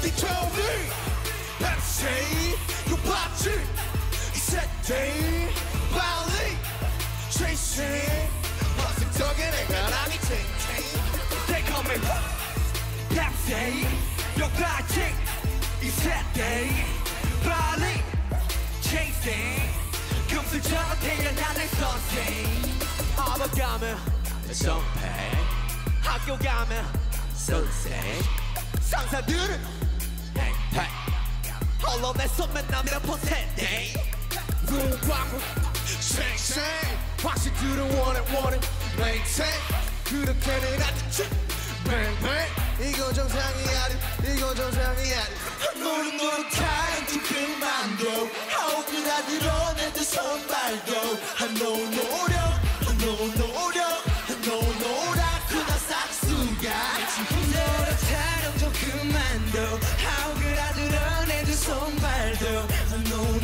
They told me Pepsi 욕받지 이 세대 빨리 chasing 화생적인 애가 아니 탱탱 They call me Pepsi 욕받지 이 세대 빨리 chasing 금슬처럼 태어나는 선생 학원 가면 성패 학교 가면 선생 상사들은 행패 홀로 내 손만 남이라 포세대 눈광고 쌩쌩 확실들은 원해 maintain 그렇게는 attitude bang bang 이거 정상이 아니 이거 정상이 아니 노릇노릇하는 척 그만둬 하오그나 드러내도 손발도 한노 노력 노랗구나 싹수가 노릇하는 척 그만둬 하오그나 드러내도 손발도 한노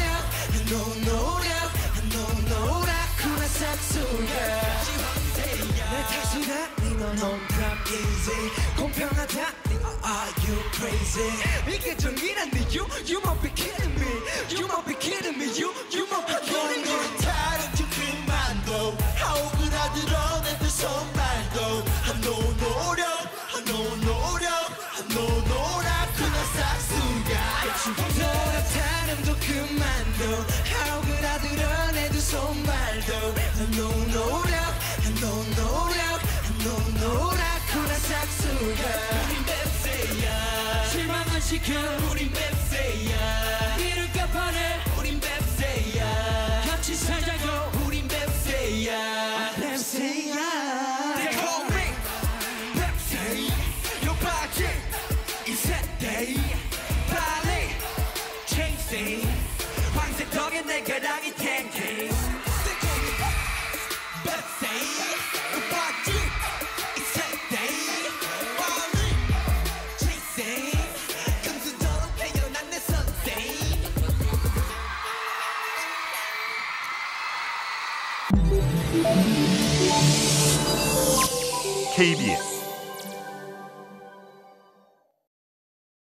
노랗구나 싹수가 내 탓이 아니 넌 homecome easy 공평하다니 are you crazy 이게 정의란 이유 you must be kidding me you must be kidding me you must be kidding me 다른 척 그만둬 하오그나 드러내도 손발도 한노 노랗구나 싹수가 노랗다는 그만둬 하오그나 드러내도 손발도 한노 노랗구나 싹수가 우린 뱁새야 실망을 시켜 우린 뱁새야 이를 갚아내 우린 뱁새야 같이 살자고 우린 뱁새야 They call me 뱁새 욕받지 이 세대 빨리 chasing 황새 덕에 내 가랑이 탱탱 KBS